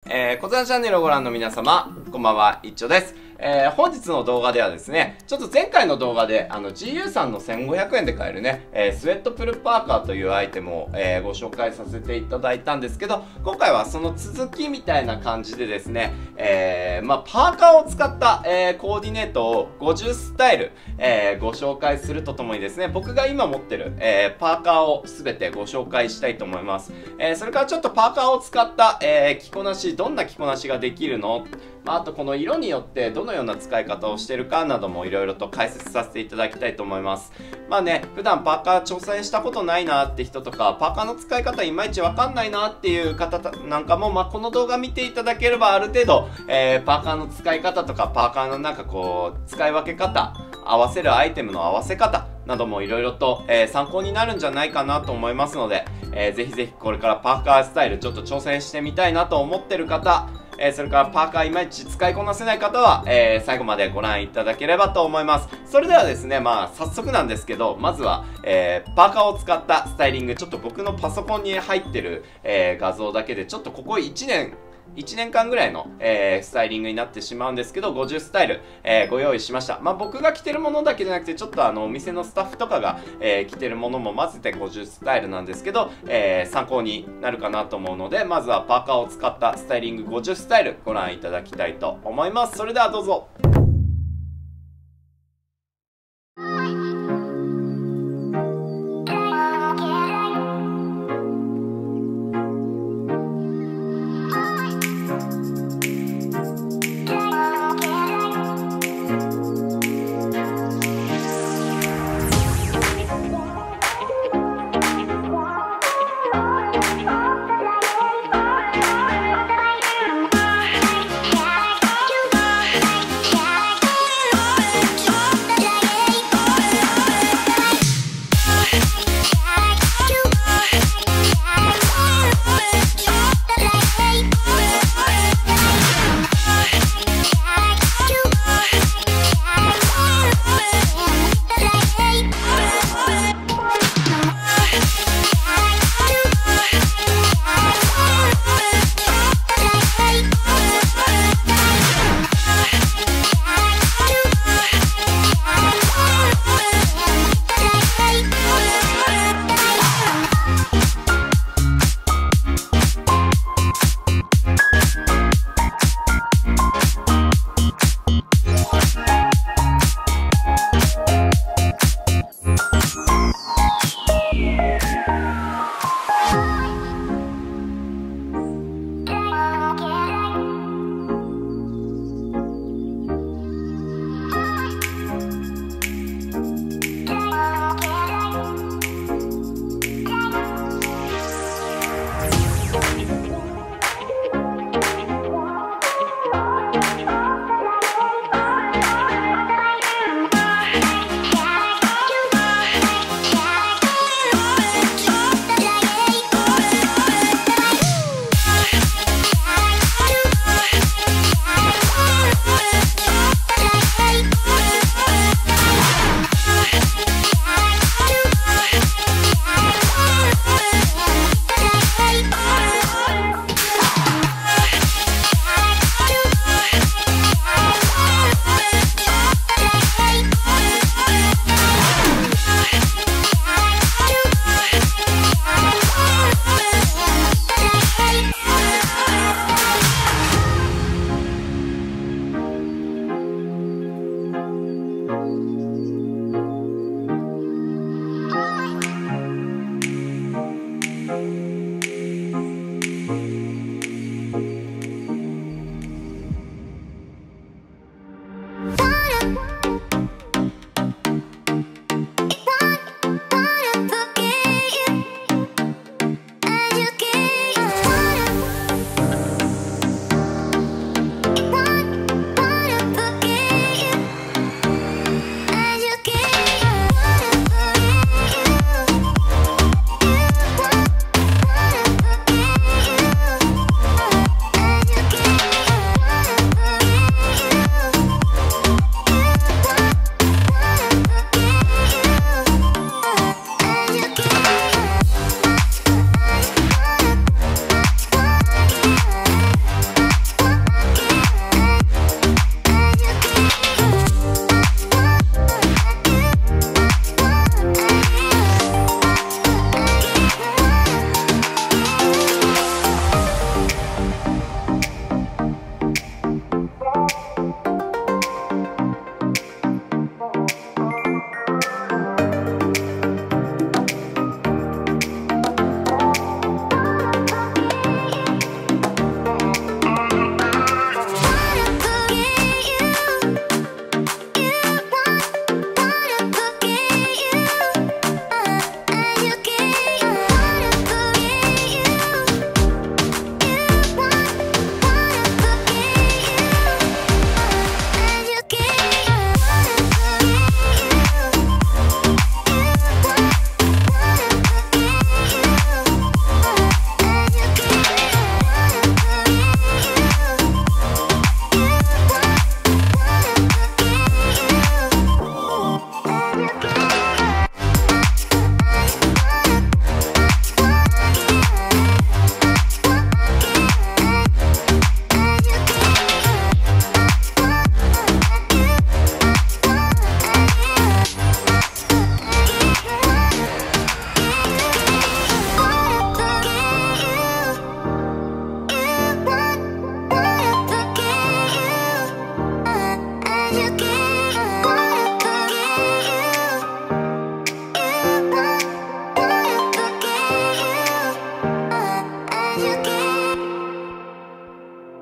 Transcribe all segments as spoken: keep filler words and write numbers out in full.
えー、こちらのチャンネルをご覧の皆様、こんばんは、いっちょです。えー、本日の動画ではですね、ちょっと前回の動画で、あの、ジーユー さんのせんごひゃくえんで買えるね、えー、スウェットプルパーカーというアイテムを、えー、ご紹介させていただいたんですけど、今回はその続きみたいな感じでですね、えー、まあ、パーカーを使った、えー、コーディネートをごじゅうスタイル、えー、ご紹介するとともにですね、僕が今持ってる、えー、パーカーをすべてご紹介したいと思います。えー、それからちょっとパーカーを使った、えー、着こなし、どんな着こなしができるの？まあ、あとこの色によってどのような使い方をしてるかなどもいろいろと解説させていただきたいと思います。まあね、普段パーカー挑戦したことないなって人とか、パーカーの使い方いまいちわかんないなっていう方なんかも、まあ、この動画見ていただければある程度、えー、パーカーの使い方とか、パーカーのなんかこう、使い分け方、合わせるアイテムの合わせ方などもいろいろと、えー、参考になるんじゃないかなと思いますので、えー、ぜひぜひこれからパーカースタイルちょっと挑戦してみたいなと思ってる方、えー、それからパーカーいまいち使いこなせない方は、えー、最後までご覧いただければと思います。それではですね、まあ早速なんですけど、まずは、えー、パーカーを使ったスタイリング、ちょっと僕のパソコンに入ってる、えー、画像だけでちょっとここいちねんいちねんかんぐらいの、えー、スタイリングになってしまうんですけど、ごじゅうスタイル、えー、ご用意しました。まあ、僕が着てるものだけじゃなくて、ちょっとあの、お店のスタッフとかが、えー、着てるものも混ぜてごじゅうスタイルなんですけど、えー、参考になるかなと思うので、まずはパーカーを使ったスタイリングごじゅうスタイルご覧いただきたいと思います。それではどうぞ。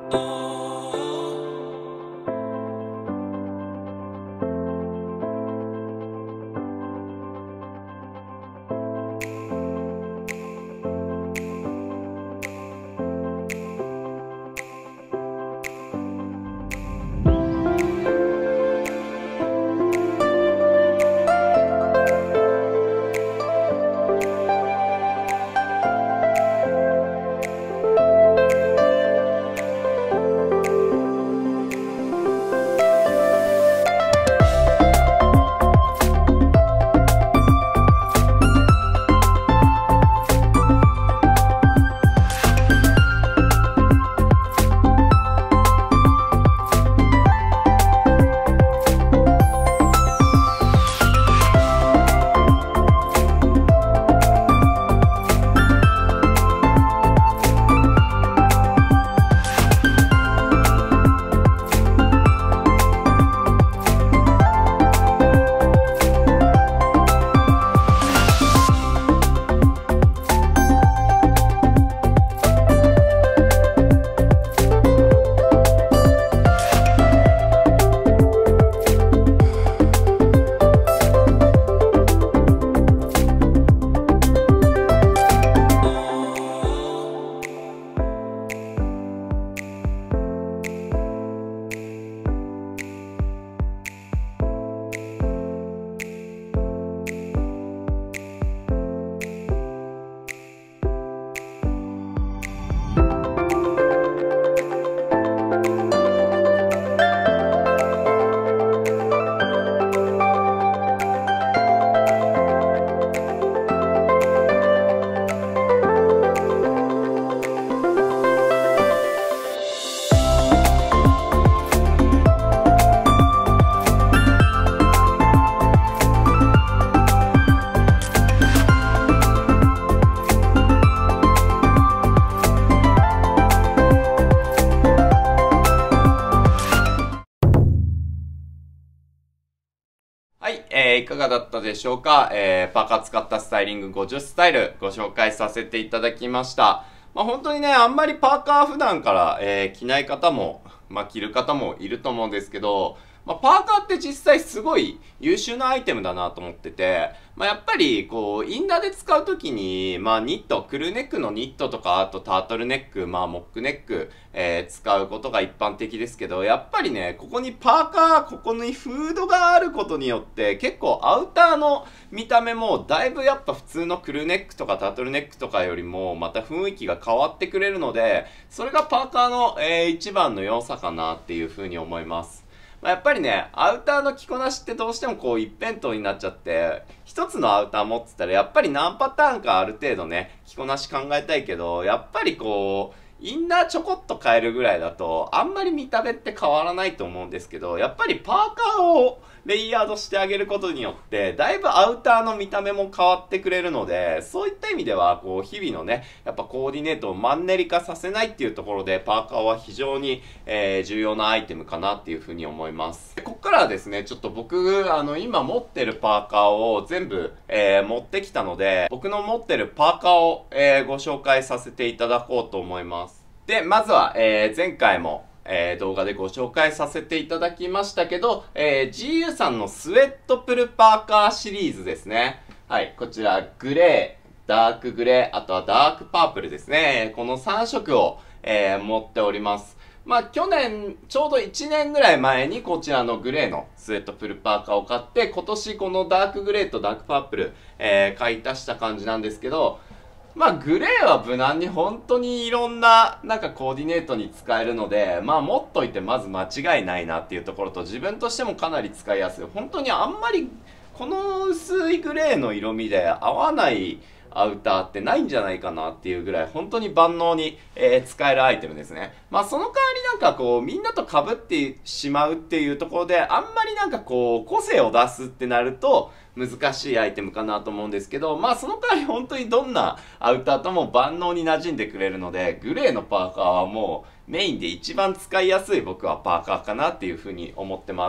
はい、えー、いかがだったでしょうか。えー、パーカー使ったスタイリングごじゅうスタイルご紹介させていただきました。まあ本当にね、あんまりパーカー普段から、えー、着ない方も、まあ着る方もいると思うんですけど、まあ、パーカーって実際すごい優秀なアイテムだなと思ってて、まあ、やっぱりこう、インナーで使うときに、まあニット、クルーネックのニットとか、あとタートルネック、まあモックネック、えー、使うことが一般的ですけど、やっぱりね、ここにパーカー、ここにフードがあることによって、結構アウターの見た目もだいぶやっぱ普通のクルーネックとかタートルネックとかよりもまた雰囲気が変わってくれるので、それがパーカーの、えー、一番の良さかなっていうふうに思います。まあ、やっぱりね、アウターの着こなしってどうしてもこう一辺倒になっちゃって、一つのアウター持ってたらやっぱり何パターンかある程度ね、着こなし考えたいけど、やっぱりこう、インナーちょこっと変えるぐらいだと、あんまり見た目って変わらないと思うんですけど、やっぱりパーカーをレイヤードしてあげることによって、だいぶアウターの見た目も変わってくれるので、そういった意味では、こう、日々のね、やっぱコーディネートをマンネリ化させないっていうところで、パーカーは非常に、えー、重要なアイテムかなっていうふうに思います。ここからはですね、ちょっと僕、あの、今持ってるパーカーを全部、えー、持ってきたので、僕の持ってるパーカーを、えー、ご紹介させていただこうと思います。で、まずは、えー、前回も、えー、動画でご紹介させていただきましたけど、えー、ジーユー さんのスウェットプルパーカーシリーズですね。はい、こちら、グレー、ダークグレー、あとはダークパープルですね。このさん色を、えー、持っております。まあ、去年、ちょうどいちねんぐらい前にこちらのグレーのスウェットプルパーカーを買って、今年このダークグレーとダークパープル、えー、買い足した感じなんですけど、まあ、グレーは無難に本当にいろんな、なんかコーディネートに使えるので、まあ、持っといてまず間違いないなっていうところと、自分としてもかなり使いやすい。本当にあんまり、この薄いグレーの色味で合わないアウターってないんじゃないかなっていうぐらい、本当に万能に、えー、使えるアイテムですね。まあ、その代わりなんかこう、みんなと被ってしまうっていうところで、あんまりなんかこう、個性を出すってなると、難しいアイテムかなと思うんですけど、まあその代わり本当にどんなアウターとも万能に馴染んでくれるので、グレーのパーカーはもうメインで一番使いやすい僕はパーカーかなっていうふうに思ってます。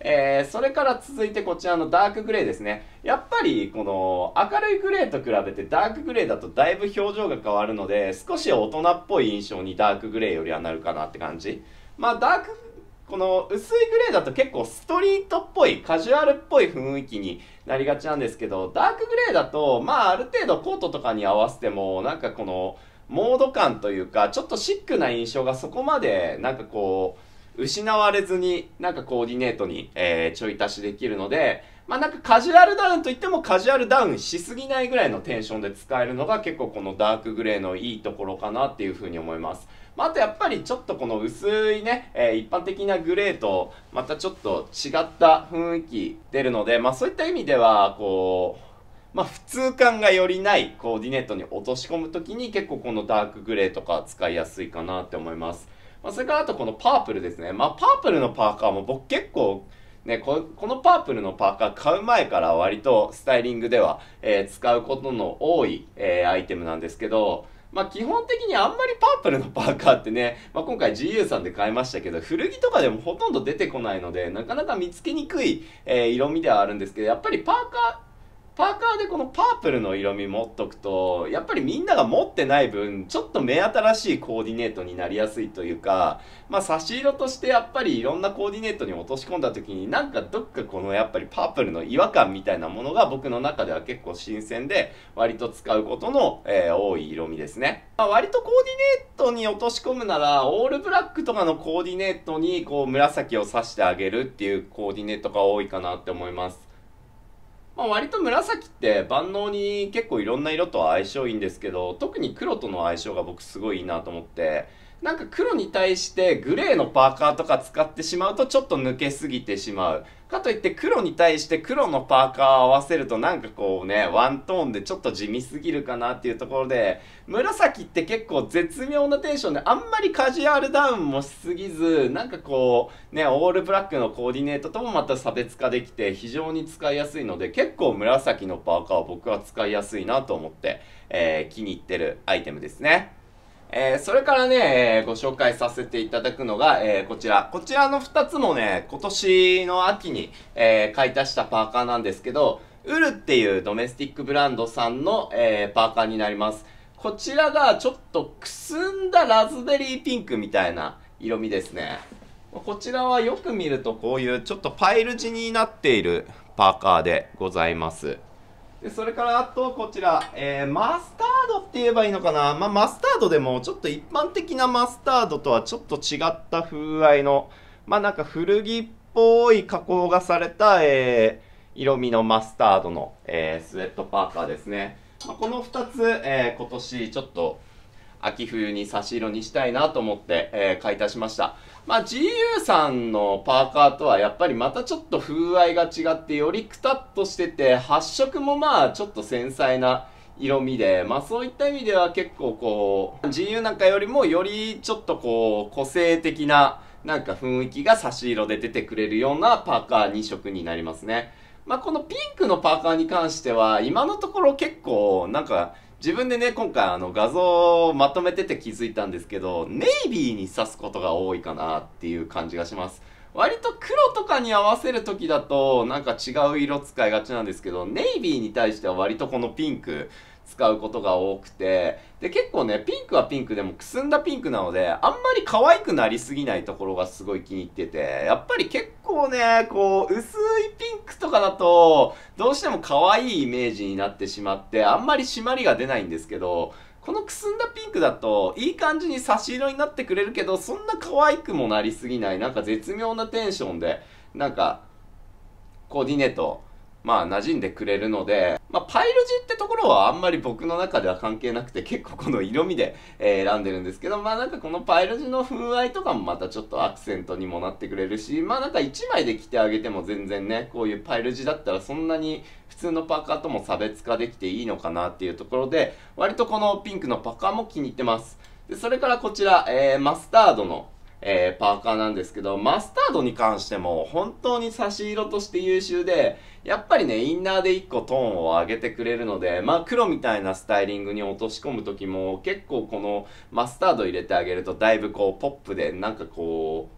えー、それから続いてこちらのダークグレーですね。やっぱりこの明るいグレーと比べてダークグレーだとだいぶ表情が変わるので、少し大人っぽい印象にダークグレーよりはなるかなって感じ。まあダーク、この薄いグレーだと結構ストリートっぽい、カジュアルっぽい雰囲気になりがちなんですけど、ダークグレーだと、まあある程度コートとかに合わせても、なんかこの、モード感というか、ちょっとシックな印象がそこまで、なんかこう、失われずに、なんかコーディネートに、えー、ちょい足しできるので、まあなんかカジュアルダウンといってもカジュアルダウンしすぎないぐらいのテンションで使えるのが結構このダークグレーのいいところかなっていうふうに思います。まあ、あとやっぱりちょっとこの薄いね、えー、一般的なグレーとまたちょっと違った雰囲気出るので、まあそういった意味では、こう、まあ普通感がよりないコーディネートに落とし込むときに結構このダークグレーとか使いやすいかなって思います。まあそれからあとこのパープルですね。まあパープルのパーカーも僕結構ね、ここのパープルのパーカー買う前から割とスタイリングでは、えー、使うことの多い、えー、アイテムなんですけど、まあ基本的にあんまりパープルのパーカーってね、まあ今回 ジーユー さんで買いましたけど、古着とかでもほとんど出てこないので、なかなか見つけにくい、えー、色味ではあるんですけど、やっぱりパーカー、パーカーでこのパープルの色味持っとくと、やっぱりみんなが持ってない分、ちょっと目新しいコーディネートになりやすいというか、まあ差し色としてやっぱりいろんなコーディネートに落とし込んだ時に、なんかどっかこのやっぱりパープルの違和感みたいなものが僕の中では結構新鮮で、割と使うことの、えー、多い色味ですね。まあ、割とコーディネートに落とし込むなら、オールブラックとかのコーディネートにこう紫を刺してあげるっていうコーディネートが多いかなって思います。まあ、割と紫って万能に結構いろんな色と相性いいんですけど、特に黒との相性が僕すごいいいなと思って、なんか黒に対してグレーのパーカーとか使ってしまうとちょっと抜けすぎてしまう。かといって黒に対して黒のパーカーを合わせるとなんかこうね、ワントーンでちょっと地味すぎるかなっていうところで、紫って結構絶妙なテンションであんまりカジュアルダウンもしすぎず、なんかこうね、オールブラックのコーディネートともまた差別化できて非常に使いやすいので、結構紫のパーカーは僕は使いやすいなと思って、えー、気に入ってるアイテムですね。えー、それからね、えー、ご紹介させていただくのが、えー、こちら。こちらのふたつもね、今年の秋に、えー、買い足したパーカーなんですけど、ウルっていうドメスティックブランドさんの、えー、パーカーになります。こちらがちょっとくすんだラズベリーピンクみたいな色味ですね。こちらはよく見るとこういうちょっとパイル地になっているパーカーでございます。でそれからあとこちら、えー、マスタードって言えばいいのかな、まあ、マスタードでもちょっと一般的なマスタードとはちょっと違った風合いの、まあなんか古着っぽい加工がされた、えー、色味のマスタードの、えー、スウェットパーカーですね。まあ、このふたつ、えー、今年ちょっと秋冬に差し色にしたいなと思って、えー、買い足しました。まあ ジーユー さんのパーカーとはやっぱりまたちょっと風合いが違ってよりくたっとしてて発色もまあちょっと繊細な色味で、まあそういった意味では結構こう ジーユー なんかよりもよりちょっとこう個性的ななんか雰囲気が差し色で出てくれるようなパーカーに色になりますね。まあこのピンクのパーカーに関しては今のところ結構なんか自分でね、今回あの画像をまとめてて気づいたんですけど、ネイビーに刺すことが多いかなっていう感じがします。割と黒とかに合わせる時だとなんか違う色使いがちなんですけど、ネイビーに対しては割とこのピンク使うことが多くて、で結構ね、ピンクはピンクでもくすんだピンクなので、あんまり可愛くなりすぎないところがすごい気に入ってて、やっぱり結構ね、こう、薄いピンクとかだと、どうしても可愛いイメージになってしまって、あんまり締まりが出ないんですけど、このくすんだピンクだと、いい感じに差し色になってくれるけど、そんな可愛くもなりすぎない、なんか絶妙なテンションで、なんか、コーディネート、まあ馴染んでくれるので、まあパイル地ってところはあんまり僕の中では関係なくて結構この色味で、えー、選んでるんですけど、まあなんかこのパイル地の風合いとかもまたちょっとアクセントにもなってくれるし、まあなんかいちまいで着てあげても全然ね、こういうパイル地だったらそんなに普通のパーカーとも差別化できていいのかなっていうところで、割とこのピンクのパーカーも気に入ってます。で、それからこちら、えー、マスタードのえー、パーカーなんですけど、マスタードに関しても本当に差し色として優秀で、やっぱりね、インナーでいっこトーンを上げてくれるので、まあ黒みたいなスタイリングに落とし込む時も結構このマスタード入れてあげるとだいぶこうポップでなんかこ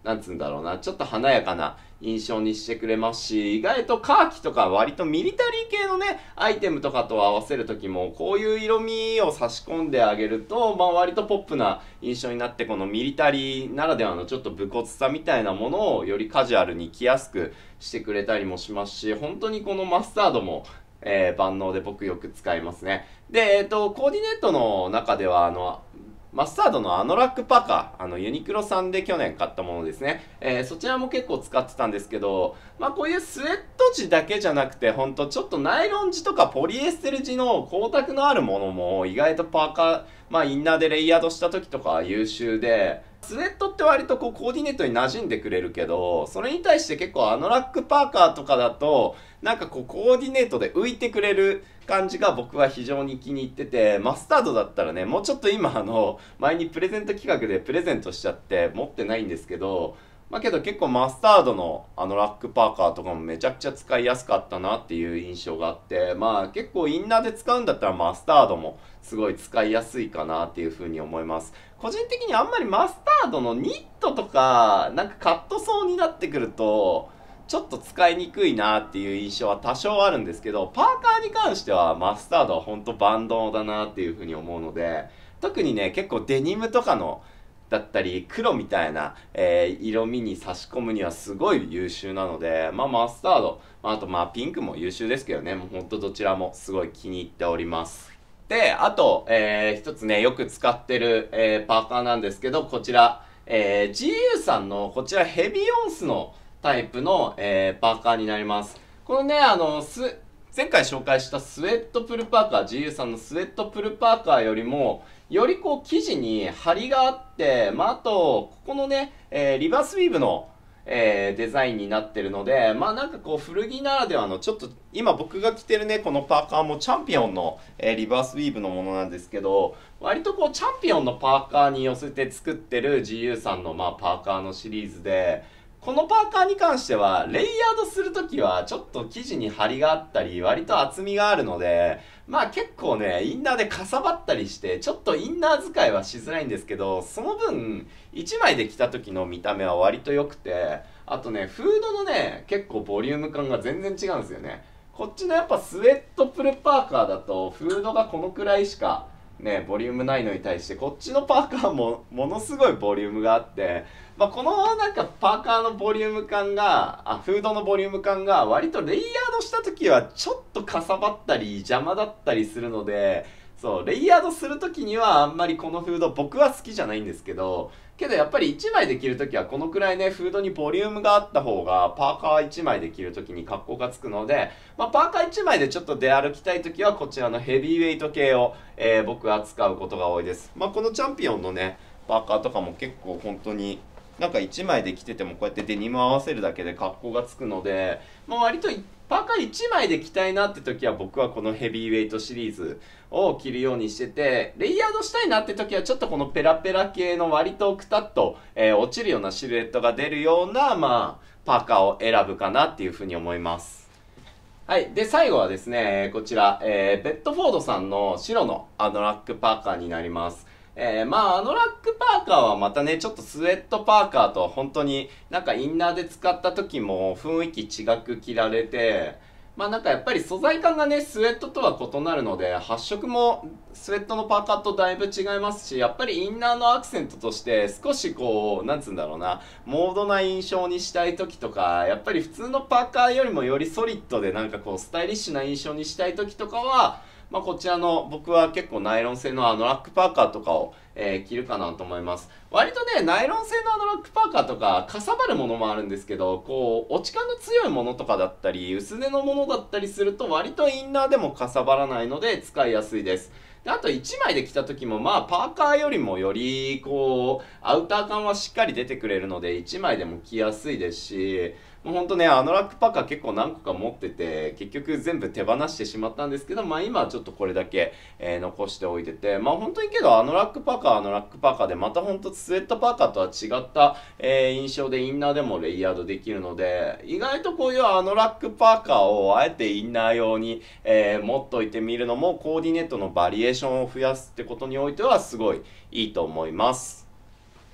なんつうんだろうな、ちょっと華やかな印象にしてくれますし、意外とカーキとか割とミリタリー系のね、アイテムとかと合わせる時も、こういう色味を差し込んであげると、まあ割とポップな印象になって、このミリタリーならではのちょっと武骨さみたいなものをよりカジュアルに着やすくしてくれたりもしますし、本当にこのマスタードも、えー、万能で僕よく使いますね。で、えっと、コーディネートの中では、あの、マスタードのアノラックパーカー、あのユニクロさんで去年買ったものですね。えー、そちらも結構使ってたんですけど、まあこういうスウェット地だけじゃなくて、ほんとちょっとナイロン地とかポリエステル地の光沢のあるものも意外とパーカー、まあインナーでレイヤードした時とかは優秀で、スウェットって割とこうコーディネートに馴染んでくれるけど、それに対して結構アノラックパーカーとかだと、なんかこうコーディネートで浮いてくれる感じが僕は非常に気に入ってて、マスタードだったらね、もうちょっと今あの、前にプレゼント企画でプレゼントしちゃって持ってないんですけど、まあけど結構マスタードのあのラックパーカーとかもめちゃくちゃ使いやすかったなっていう印象があって、まあ結構インナーで使うんだったらマスタードもすごい使いやすいかなっていうふうに思います。個人的にあんまりマスタードのニットとか、なんかカットソーになってくると、ちょっと使いにくいなっていう印象は多少あるんですけど、パーカーに関してはマスタードは本当万能だなっていうふうに思うので、特にね、結構デニムとかのだったり黒みたいな、えー、色味に差し込むにはすごい優秀なので、まあマスタード、まあ、あとまあピンクも優秀ですけどね、もうほんとどちらもすごい気に入っております。で、あと、えー、一つね、よく使ってる、えー、パーカーなんですけど、こちら、えー、ジーユー さんのこちらヘビーオンスのタイプの、えー、パーカーになります。このね、あの、す、前回紹介したスウェットプルパーカー、ジーユー さんのスウェットプルパーカーよりも、よりこう生地に張りがあって、まあ、あと、ここのね、えー、リバースウィーブの、えー、デザインになってるので、まあなんかこう古着ならではのちょっと今僕が着てるねこのパーカーもチャンピオンの、えー、リバースウィーブのものなんですけど、割とこうチャンピオンのパーカーに寄せて作ってる ジーユー さんのまあパーカーのシリーズで、このパーカーに関してはレイヤードするときはちょっと生地に張りがあったり割と厚みがあるので、まあ結構ねインナーでかさばったりしてちょっとインナー使いはしづらいんですけど、その分いちまいで着た時の見た目は割と良くて、あとねフードのね結構ボリューム感が全然違うんですよね。こっちのやっぱスウェットプルパーカーだとフードがこのくらいしかねボリュームないのに対して、こっちのパーカーもものすごいボリュームがあって、まあ、このなんかパーカーのボリューム感があフードのボリューム感が割とレイヤードした時はちょっとかさばったり邪魔だったりするので、そうレイヤードする時にはあんまりこのフード僕は好きじゃないんですけど、けどやっぱりいちまいで着るときはこのくらいねフードにボリュームがあった方がパーカーいちまいで着るときに格好がつくので、まあ、パーカーいちまいでちょっと出歩きたいときはこちらのヘビーウェイト系を、えー、僕は使うことが多いです。まあ、このチャンピオンのねパーカーとかも結構本当になんかいちまいで着ててもこうやってデニム合わせるだけで格好がつくので、まあ、割とパーカーいちまいで着たいなって時は僕はこのヘビーウェイトシリーズを着るようにしてて、レイヤードしたいなって時はちょっとこのペラペラ系の割とくたっと、えー、落ちるようなシルエットが出るような、まあ、パーカーを選ぶかなっていうふうに思います。はい。で、最後はですね、こちら、えー、ベッドフォードさんの白のアノラックパーカーになります。えー、まあ、アノラックパーカーはまたね、ちょっとスウェットパーカーと本当になんかインナーで使った時も雰囲気違く着られて、まあなんかやっぱり素材感がね、スウェットとは異なるので、発色もスウェットのパーカーとだいぶ違いますし、やっぱりインナーのアクセントとして少しこう、なんつうんだろうな、モードな印象にしたい時とか、やっぱり普通のパーカーよりもよりソリッドでなんかこう、スタイリッシュな印象にしたい時とかは、まあこちらの僕は結構ナイロン製のあのラックパーカーとかを、えー、着るかなと思います。割とね、ナイロン製のあのラックパーカーとかかさばるものもあるんですけど、こう、落ち感の強いものとかだったり、薄手のものだったりすると割とインナーでもかさばらないので使いやすいです。で、あといちまいで着た時もまあパーカーよりもよりこう、アウター感はしっかり出てくれるのでいちまいでも着やすいですし、もうほんとね、あのラックパーカー結構何個か持ってて、結局全部手放してしまったんですけど、まあ今はちょっとこれだけ、えー、残しておいてて、まあ本当にけどあのラックパーカーはあのラックパーカーで、またほんとスウェットパーカーとは違った、えー、印象でインナーでもレイヤードできるので、意外とこういうあのラックパーカーをあえてインナー用に、えー、持っといてみるのもコーディネートのバリエーションを増やすってことにおいてはすごいいいと思います。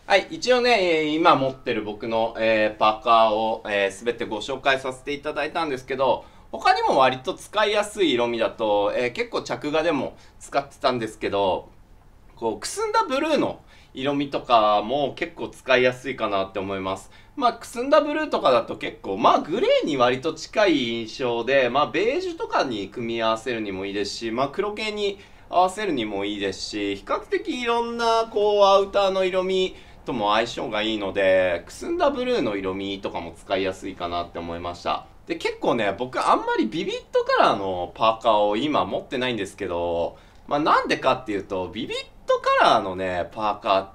はい、一応ね、今持ってる僕の、えー、パーカーを、えー、全てご紹介させていただいたんですけど、他にも割と使いやすい色味だと、えー、結構着画でも使ってたんですけど、こう、くすんだブルーの色味とかも結構使いやすいかなって思います。まあ、くすんだブルーとかだと結構、まあ、グレーに割と近い印象で、まあ、ベージュとかに組み合わせるにもいいですし、まあ、黒系に合わせるにもいいですし、比較的いろんな、こう、アウターの色味とも相性がいいので、くすんだブルーの色味とかも使いやすいかなって思いました。で、結構ね、僕あんまりビビットカラーのパーカーを今持ってないんですけど、まあ、なんでかっていうと、ビビットカラーのね、パーカーって、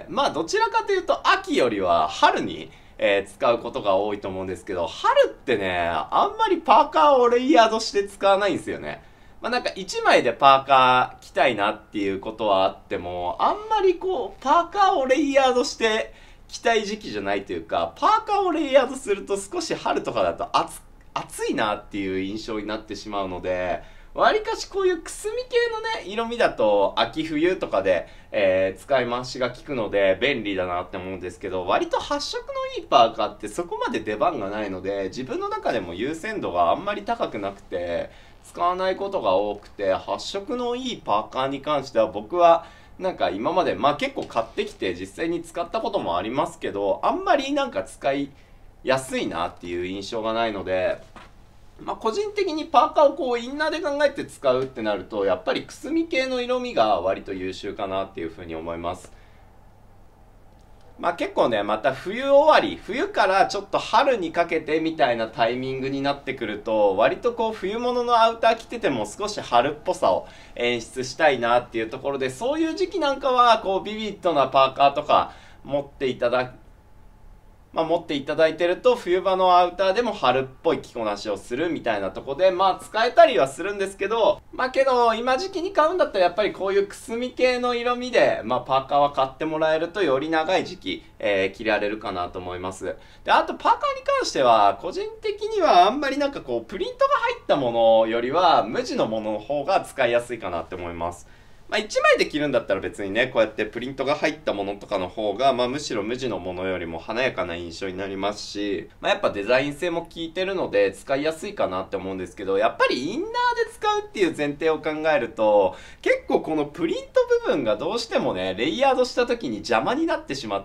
まあ、どちらかというと、秋よりは春に、えー使うことが多いと思うんですけど、春ってね、あんまりパーカーをレイヤードして使わないんですよね。まあ、なんか一枚でパーカー着たいなっていうことはあっても、あんまりこう、パーカーをレイヤードして着たい時期じゃないというか、パーカーをレイヤードすると少し春とかだと暑、暑いなっていう印象になってしまうので、わりかしこういうくすみ系のね、色味だと秋冬とかで、えー使い回しが効くので便利だなって思うんですけど、割と発色のいいパーカーってそこまで出番がないので、自分の中でも優先度があんまり高くなくて、使わないことが多くて、発色のいいパーカーに関しては僕はなんか今まで、まあ結構買ってきて実際に使ったこともありますけど、あんまりなんか使いやすいなっていう印象がないので、まあ、個人的にパーカーをこうインナーで考えて使うってなると、やっぱりくすみ系の色味が割と優秀かなっていうふうに思います。まあ結構ね、また冬終わり、冬からちょっと春にかけてみたいなタイミングになってくると、割とこう冬物のアウター着てても少し春っぽさを演出したいなっていうところで、そういう時期なんかはこうビビッドなパーカーとか持っていただまあ、持っていただいてると冬場のアウターでも春っぽい着こなしをするみたいなとこで、まあ使えたりはするんですけど、まあけど今時期に買うんだったらやっぱりこういうくすみ系の色味で、まあパーカーは買ってもらえるとより長い時期、えー、着られるかなと思います。で、あとパーカーに関しては個人的にはあんまりなんかこうプリントが入ったものよりは無地のものの方が使いやすいかなって思います。まあ、いちまいで着るんだったら別にね、こうやってプリントが入ったものとかの方が、まあ、むしろ無地のものよりも華やかな印象になりますし、まあ、やっぱデザイン性も効いてるので使いやすいかなって思うんですけど、やっぱりインナーで使うっていう前提を考えると、結構このプリント部分がどうしてもね、レイヤードした時に邪魔になってしまって、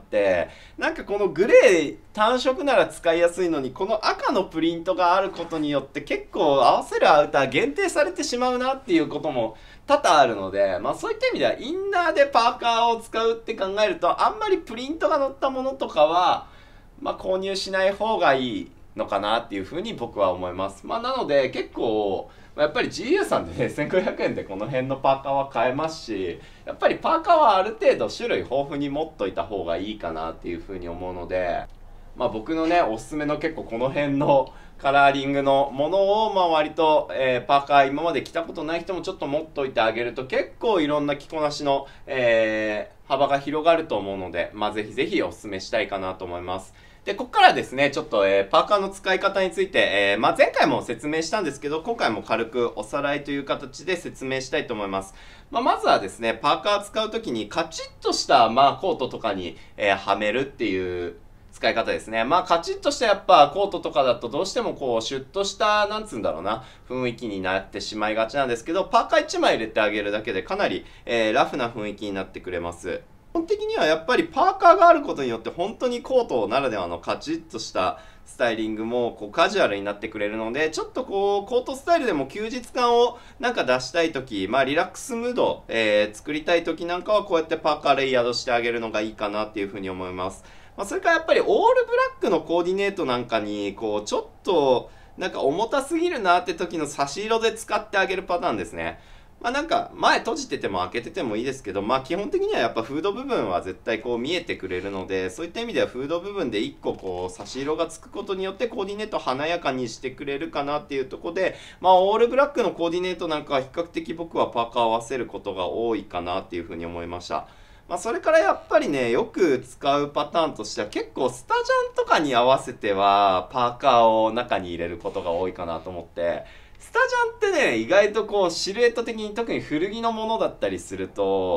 なんかこのグレー単色なら使いやすいのに、この赤のプリントがあることによって結構合わせるアウター限定されてしまうなっていうことも多々あるので、まあそういった意味ではインナーでパーカーを使うって考えると、あんまりプリントが載ったものとかは、まあ購入しない方がいいのかなっていうふうに僕は思います。まあなので結構、やっぱり ジーユー さんでね、せんごひゃくえんでこの辺のパーカーは買えますし、やっぱりパーカーはある程度種類豊富に持っといた方がいいかなっていうふうに思うので、まあ僕のね、おすすめの結構この辺のカラーリングのものを、まあ割と、えー、パーカー今まで着たことない人もちょっと持っといてあげると結構いろんな着こなしの、えー、幅が広がると思うので、まあぜひぜひおすすめしたいかなと思います。で、ここからですね、ちょっと、えー、パーカーの使い方について、えー、まあ前回も説明したんですけど、今回も軽くおさらいという形で説明したいと思います。まあまずはですね、パーカー使うときにカチッとした、まあコートとかに、えー、はめるっていう使い方ですね。まあカチッとしたやっぱコートとかだとどうしてもこうシュッとしたなんつうんだろうな雰囲気になってしまいがちなんですけど、パーカーいちまい入れてあげるだけでかなり、えー、ラフな雰囲気になってくれます。基本的にはやっぱりパーカーがあることによって本当にコートならではのカチッとしたスタイリングもこうカジュアルになってくれるので、ちょっとこうコートスタイルでも休日感をなんか出したいとき、まあリラックスムード、えー、作りたいときなんかはこうやってパーカーレイヤードしてあげるのがいいかなっていうふうに思います。まあ、それからやっぱりオールブラックのコーディネートなんかに、こう、ちょっと、なんか重たすぎるなって時の差し色で使ってあげるパターンですね。まあなんか、前閉じてても開けててもいいですけど、まあ基本的にはやっぱフード部分は絶対こう見えてくれるので、そういった意味ではフード部分でいっここう差し色がつくことによってコーディネート華やかにしてくれるかなっていうところで、まあオールブラックのコーディネートなんかは比較的僕はパーカーを合わせることが多いかなっていうふうに思いました。まあそれからやっぱりね、よく使うパターンとしては結構スタジャンとかに合わせてはパーカーを中に入れることが多いかなと思って、スタジャンってね、意外とこうシルエット的に特に古着のものだったりすると、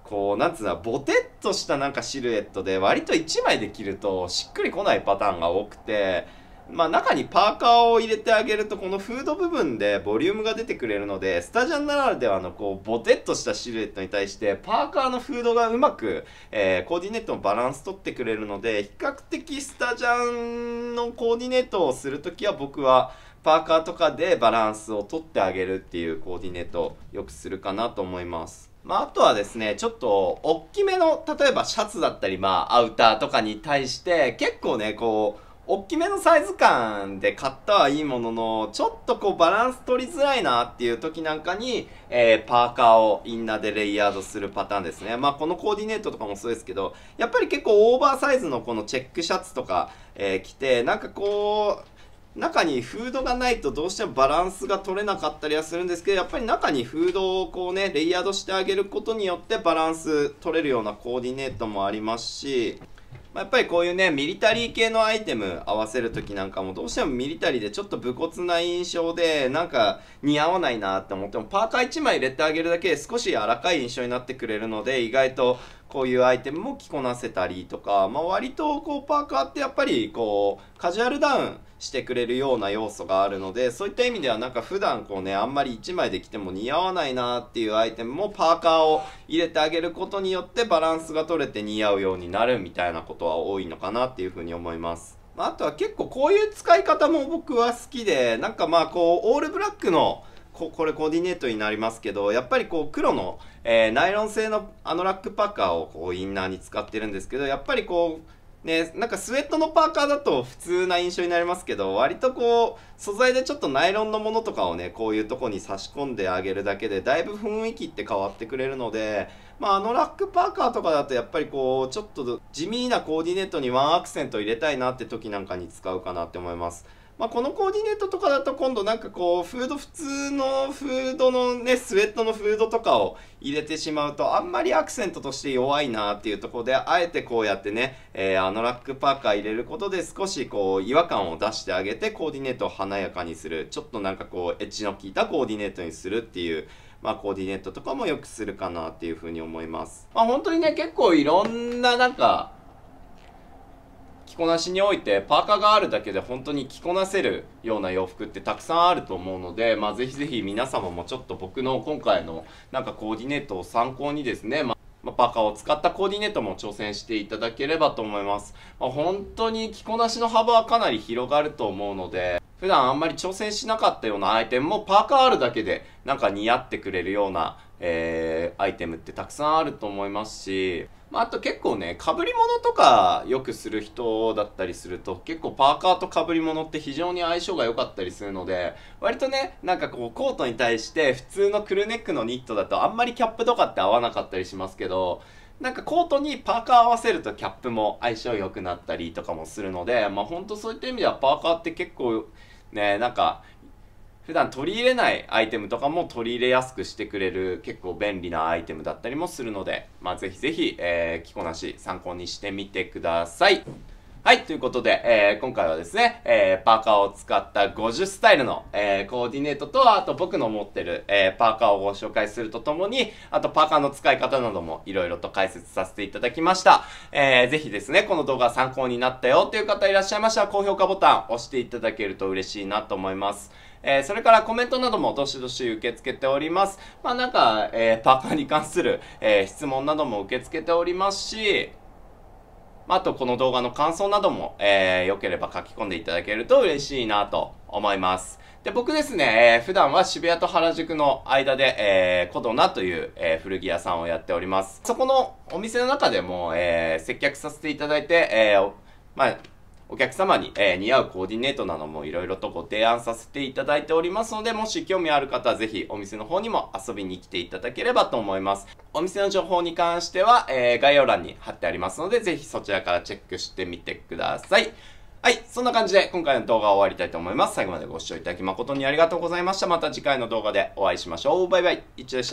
こうなんつうの、ボテッとしたなんかシルエットで割といちまいで着るとしっくりこないパターンが多くて、まあ中にパーカーを入れてあげるとこのフード部分でボリュームが出てくれるので、スタジャンならではのこうボテッとしたシルエットに対してパーカーのフードがうまく、えー、コーディネートのバランス取ってくれるので、比較的スタジャンのコーディネートをするときは僕はパーカーとかでバランスを取ってあげるっていうコーディネートをよくするかなと思います。まあ、あとはですね、ちょっと大きめの例えばシャツだったり、まあアウターとかに対して結構ねこう大きめのサイズ感で買ったはいいものの、ちょっとこうバランス取りづらいなっていう時なんかに、えー、パーカーをインナーでレイヤードするパターンですね。まあこのコーディネートとかもそうですけど、やっぱり結構オーバーサイズのこのチェックシャツとか、えー、着て、なんかこう、中にフードがないとどうしてもバランスが取れなかったりはするんですけど、やっぱり中にフードをこうね、レイヤードしてあげることによってバランス取れるようなコーディネートもありますし、やっぱりこういうね、ミリタリー系のアイテム合わせるときなんかもどうしてもミリタリーでちょっと武骨な印象でなんか似合わないなって思っても、パーカーいちまい入れてあげるだけで少し柔らかい印象になってくれるので、意外とこういうアイテムも着こなせたりとか、まあ、割とこうパーカーってやっぱりこうカジュアルダウンしてくれるような要素があるので、そういった意味ではなんか普段こうねあんまりいちまいで着ても似合わないなっていうアイテムもパーカーを入れてあげることによってバランスが取れて似合うようになるみたいなことは多いのかなっていうふうに思います。まあ、あとは結構こういう使い方も僕は好きで、なんかまあこうオールブラックのここれコーディネートになりますけど、やっぱりこう黒の、えー、ナイロン製のアノラックパーカーをこうインナーに使ってるんですけど、やっぱりこうね、なんかスウェットのパーカーだと普通な印象になりますけど、割とこう素材でちょっとナイロンのものとかをねこういうとこに差し込んであげるだけでだいぶ雰囲気って変わってくれるので、まあ、あのラックパーカーとかだとやっぱりこうちょっと地味なコーディネートにワンアクセント入れたいなって時なんかに使うかなって思います。まあ、このコーディネートとかだと今度なんかこうフード普通のフードのねスウェットのフードとかを入れてしまうとあんまりアクセントとして弱いなっていうところで、あえてこうやってね、えー、あのラックパーカー入れることで少しこう違和感を出してあげてコーディネートを華やかにする、ちょっとなんかこうエッジの効いたコーディネートにするっていう、まあ、コーディネートとかもよくするかなっていうふうに思います。まあ、本当にね結構いろんななんか着こなしにおいてパーカーがあるだけで本当に着こなせるような洋服ってたくさんあると思うので、まあ、ぜひぜひ皆様もちょっと僕の今回のなんかコーディネートを参考にですね、まあまあ、パーカーを使ったコーディネートも挑戦していただければと思います。まあ、本当に着こなしの幅はかなり広がると思うので、普段あんまり挑戦しなかったようなアイテムもパーカーあるだけでなんか似合ってくれるような、えー、アイテムってたくさんあると思いますし、まあ、あと結構ね被り物とかよくする人だったりすると結構パーカーと被り物って非常に相性が良かったりするので、割とねなんかこうコートに対して普通のクルーネックのニットだとあんまりキャップとかって合わなかったりしますけど、なんかコートにパーカー合わせるとキャップも相性良くなったりとかもするので、まあほんとそういった意味ではパーカーって結構ねなんか普段取り入れないアイテムとかも取り入れやすくしてくれる結構便利なアイテムだったりもするので、まあぜひぜひ、えー、着こなし参考にしてみてください。はい、ということで、えー、今回はですね、えー、パーカーを使ったごじゅうスタイルの、えー、コーディネートと、あと僕の持ってる、えー、パーカーをご紹介するとともに、あとパーカーの使い方などもいろいろと解説させていただきました。えー、ぜひですね、この動画参考になったよっていう方いらっしゃいましたら、高評価ボタン押していただけると嬉しいなと思います。えー、それからコメントなどもどしどし受け付けております。まあなんか、えー、パーカーに関する、えー、質問なども受け付けておりますし、あとこの動画の感想なども、えー、良ければ書き込んでいただけると嬉しいなと思います。で、僕ですね、えー、普段は渋谷と原宿の間で、えー、コドナという、えー、古着屋さんをやっております。そこのお店の中でも、えー、接客させていただいて、えー、まあ、お客様に、えー、似合うコーディネートなどもいろいろとご提案させていただいておりますので、もし興味ある方はぜひお店の方にも遊びに来ていただければと思います。お店の情報に関しては、えー、概要欄に貼ってありますので、ぜひそちらからチェックしてみてください。はい、そんな感じで今回の動画を終わりたいと思います。最後までご視聴いただき誠にありがとうございました。また次回の動画でお会いしましょう。バイバイ。いっちょでした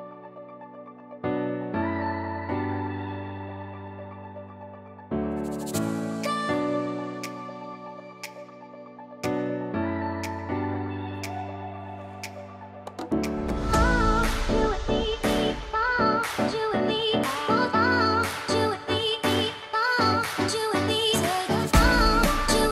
。you